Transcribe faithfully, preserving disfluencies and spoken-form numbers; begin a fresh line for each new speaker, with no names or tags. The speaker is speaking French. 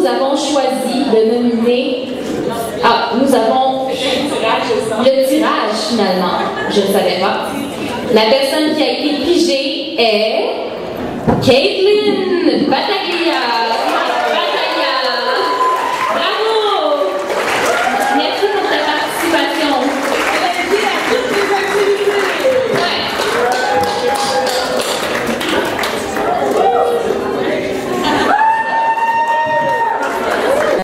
nous avons choisi de nominer. Ah, nous avons le tirage finalement. Je ne savais pas. La personne qui a été pigée est Caitlin Battaglia.